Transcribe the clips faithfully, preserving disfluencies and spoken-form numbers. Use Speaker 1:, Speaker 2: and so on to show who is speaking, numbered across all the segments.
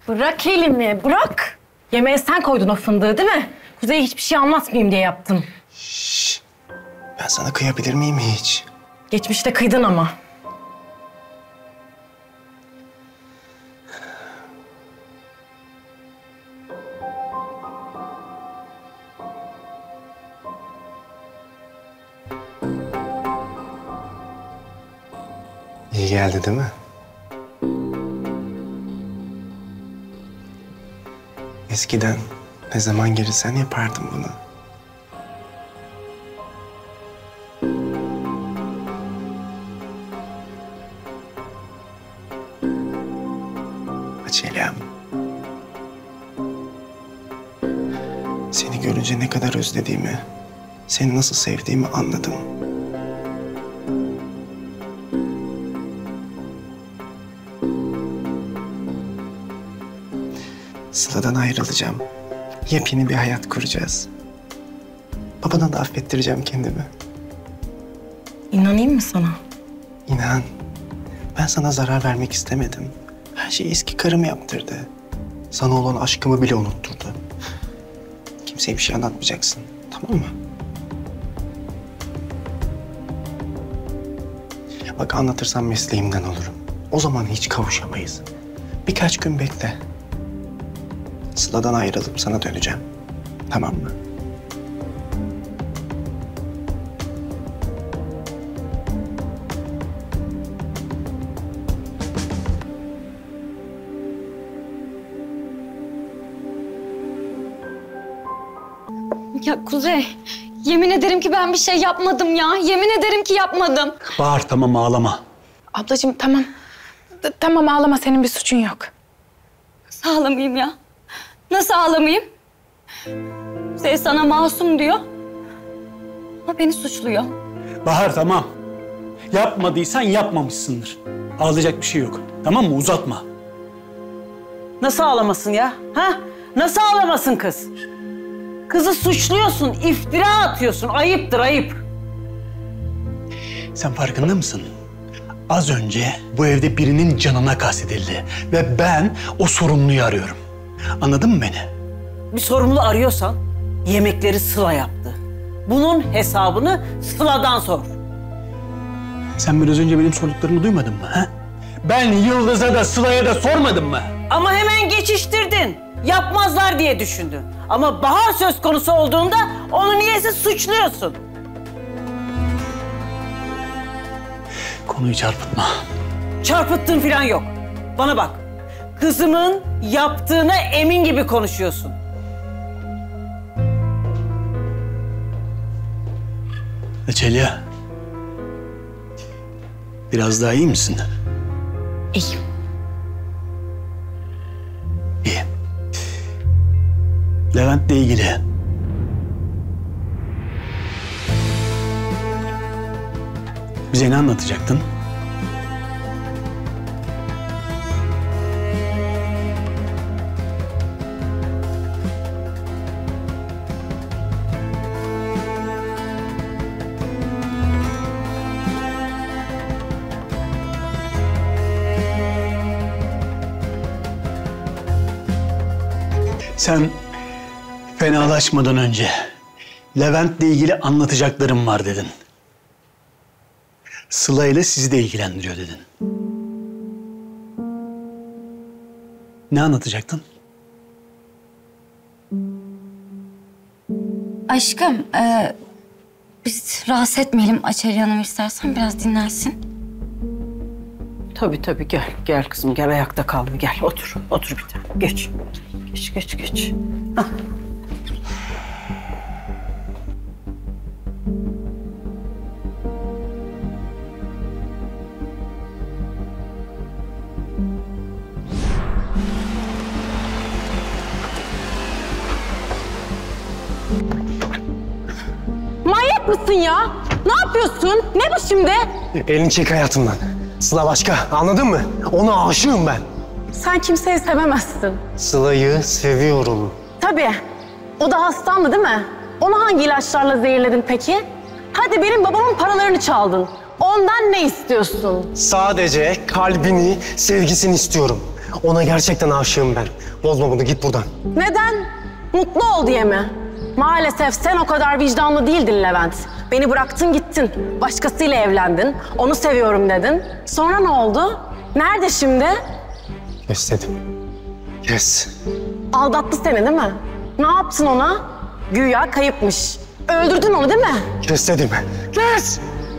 Speaker 1: Bırak elimi, bırak. Yemeğe sen koydun o fındığı değil mi? Kuzey'e hiçbir şey anlatmayayım diye yaptın.
Speaker 2: Şşş. Ben sana kıyabilir miyim hiç?
Speaker 1: Geçmişte kıydın ama.
Speaker 2: İyi geldi değil mi? Eskiden ne zaman gelirsen yapardım bunu. Açelyam. Seni görünce ne kadar özlediğimi, seni nasıl sevdiğimi anladım. Sıla'dan ayrılacağım. Yepyeni bir hayat kuracağız. Babana da affettireceğim kendimi.
Speaker 1: İnanayım mı sana?
Speaker 2: İnan, ben sana zarar vermek istemedim. Her şeyi eski karım yaptırdı. Sana olan aşkımı bile unutturdu. Kimseye bir şey anlatmayacaksın, tamam mı? Bak anlatırsam mesleğimden olurum. O zaman hiç kavuşamayız. Birkaç gün bekle. Sıla'dan ayrılıp sana döneceğim. Tamam mı?
Speaker 3: Ya Kuzey, yemin ederim ki ben bir şey yapmadım ya. Yemin ederim ki yapmadım.
Speaker 4: Bahar tamam ağlama.
Speaker 5: Ablacığım tamam. D- tamam ağlama, senin bir suçun yok.
Speaker 3: Nasıl ağlamayayım ya? Nasıl ağlamayayım? Kuzey sana masum diyor. Ama beni suçluyor.
Speaker 4: Bahar tamam. Yapmadıysan yapmamışsındır. Ağlayacak bir şey yok. Tamam mı? Uzatma.
Speaker 6: Nasıl ağlamasın ya? Ha? Nasıl ağlamasın kız? Kızı suçluyorsun, iftira atıyorsun. Ayıptır, ayıp.
Speaker 4: Sen farkında mısın? Az önce bu evde birinin canına kastedildi. Ve ben o sorumluyu arıyorum. Anladın mı beni?
Speaker 6: Bir sorumlu arıyorsan yemekleri Sıla yaptı. Bunun hesabını Sıla'dan sor.
Speaker 4: Sen biraz önce benim sorduklarımı duymadın mı? Ha? Ben Yıldız'a da Sıla'ya da sormadım mı?
Speaker 6: Ama hemen geçiştirdin. Yapmazlar diye düşündün. Ama Bahar söz konusu olduğunda onu niyeyse suçluyorsun.
Speaker 4: Konuyu çarpıtma.
Speaker 6: Çarpıttığın falan yok. Bana bak. Kızımın yaptığına emin gibi konuşuyorsun.
Speaker 4: Açelya. Biraz daha iyi misin?
Speaker 1: İyiyim.
Speaker 4: İyi. Levent'le ilgili. Bize ne anlatacaktın? Sen fenalaşmadan önce Levent'le ilgili anlatacaklarım var dedin. Sıla ile sizi de ilgilendiriyor dedin. Ne anlatacaktın?
Speaker 3: Aşkım, e, biz rahatsız etmeyelim Açelya Hanım, istersen biraz dinlensin.
Speaker 6: Tabii tabii gel. Gel kızım gel, ayakta kalma. Gel otur. Otur bir tane. Geç. Geç geç geç. Hah.
Speaker 1: Manyak mısın ya? Ne yapıyorsun? Ne bu şimdi?
Speaker 2: Elini çek hayatımdan. Sıla başka, anladın mı? Ona aşığım ben.
Speaker 1: Sen kimseyi sevemezsin.
Speaker 2: Sıla'yı seviyorum.
Speaker 1: Tabii. O da hastandı değil mi? Onu hangi ilaçlarla zehirledin peki? Hadi benim babamın paralarını çaldın. Ondan ne istiyorsun?
Speaker 2: Sadece kalbini, sevgisini istiyorum. Ona gerçekten aşığım ben. Bozma bunu, git buradan.
Speaker 1: Neden? Mutlu ol diye mi? Maalesef sen o kadar vicdanlı değildin Levent. Beni bıraktın gittin. Başkasıyla evlendin. Onu seviyorum dedin. Sonra ne oldu? Nerede şimdi?
Speaker 2: Kes dedim. Kes.
Speaker 1: Aldattı seni değil mi? Ne yaptın ona? Güya kayıpmış. Öldürdün onu değil mi?
Speaker 2: Kes dedim. Kes!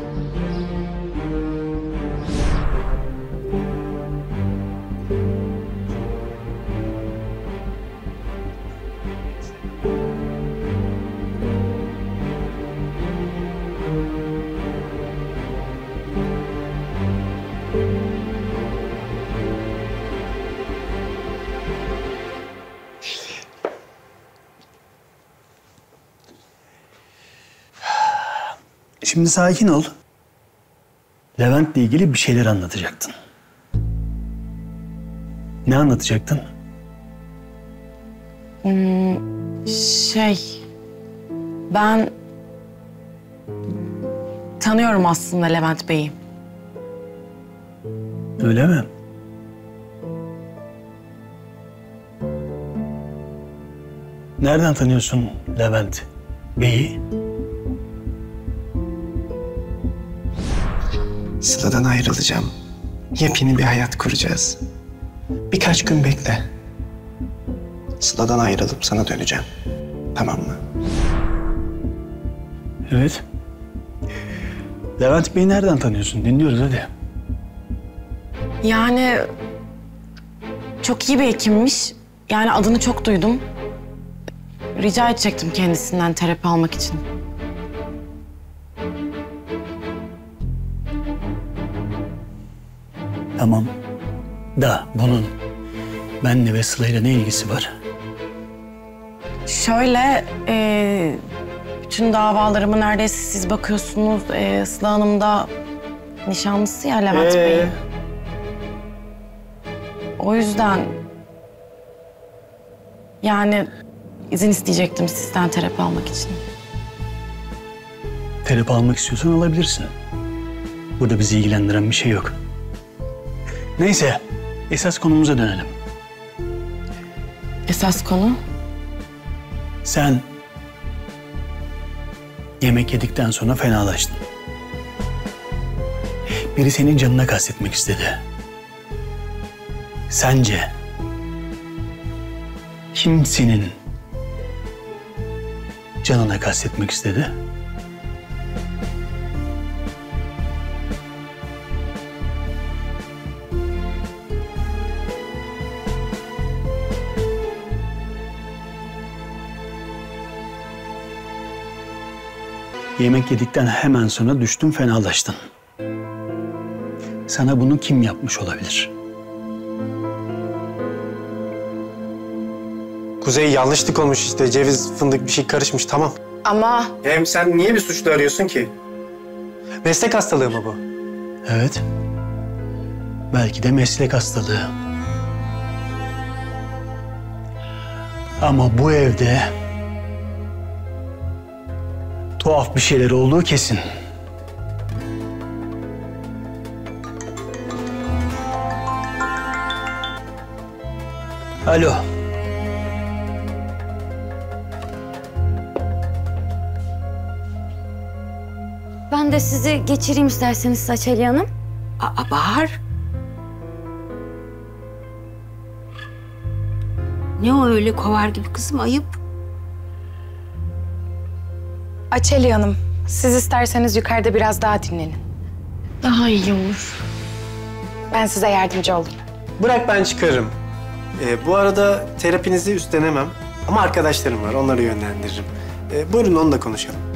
Speaker 4: Şimdi sakin ol. Levent'le ilgili bir şeyler anlatacaktın. Ne anlatacaktın?
Speaker 1: Şey... Ben... Tanıyorum aslında Levent Bey'i.
Speaker 4: Öyle mi? Nereden tanıyorsun Levent Bey'i?
Speaker 2: Sıla'dan ayrılacağım. Yepyeni bir hayat kuracağız. Birkaç gün bekle. Sıla'dan ayrılıp sana döneceğim. Tamam mı?
Speaker 4: Evet. Levent Bey'i nereden tanıyorsun? Dinliyoruz hadi.
Speaker 1: Yani... Çok iyi bir hekimmiş. Yani adını çok duydum. Rica edecektim kendisinden terapi almak için.
Speaker 4: Tamam. Da bunun benle ve Sıla'yla ne ilgisi var?
Speaker 1: Şöyle, e, bütün davalarımı neredeyse siz bakıyorsunuz. E, Sıla Hanım da nişanlısı ya Levent
Speaker 2: Ee?
Speaker 1: Bey'in. O yüzden... Yani izin isteyecektim sizden terapi almak için.
Speaker 4: Terapi almak istiyorsan alabilirsin. Burada bizi ilgilendiren bir şey yok. Neyse, esas konumuza dönelim.
Speaker 1: Esas konu?
Speaker 4: Sen yemek yedikten sonra fenalaştın. Biri senin canına kastetmek istedi. Sence kim senin canına kastetmek istedi? Yemek yedikten hemen sonra düştün, fenalaştın. Sana bunu kim yapmış olabilir?
Speaker 2: Kuzey, yanlışlık olmuş işte. Ceviz, fındık bir şey karışmış, tamam.
Speaker 1: Ama...
Speaker 2: Hem sen niye bir suçlu arıyorsun ki? Meslek hastalığı mı bu?
Speaker 4: Evet. Belki de meslek hastalığı. Ama bu evde tuhaf bir şeyler olduğu kesin. Alo.
Speaker 3: Ben de sizi geçireyim isterseniz Saçeli Hanım.
Speaker 7: Aa, Bahar. Ne o öyle kovar gibi kızım, ayıp.
Speaker 5: Açeli Hanım, siz isterseniz yukarıda biraz daha dinlenin.
Speaker 1: Daha iyi olur.
Speaker 5: Ben size yardımcı olayım.
Speaker 2: Bırak, ben çıkarım. Ee, bu arada terapinizi üstlenemem. Ama arkadaşlarım var, onları yönlendiririm. Ee, buyurun, onunla konuşalım.